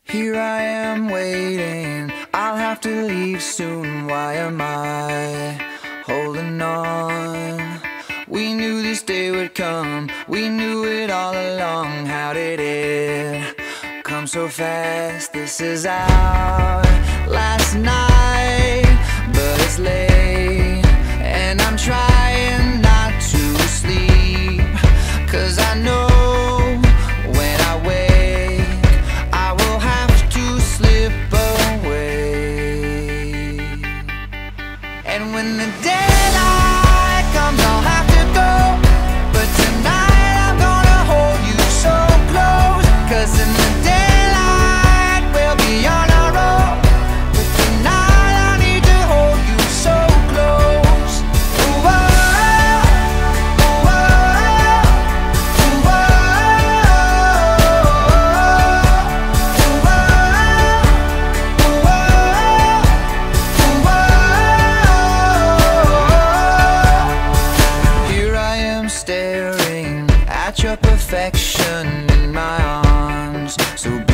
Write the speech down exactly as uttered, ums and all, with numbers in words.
Here I am waiting, I'll have to leave soon. Why am I holding on? We knew this day would come, we knew it all along. How did it come so fast? This is our last night, but it's late and I'm trying not to sleep, 'cause I know when I wake I will have to slip away. And when the daylight comes I'll have to go, but tonight I'm gonna hold you so close, 'cause in the daylight we'll be on our own, but tonight I need to hold you so close. Ooh, oh, ooh, oh, ooh, oh, ooh, oh, ooh, oh. Here I am staring at your perfection in my arms, so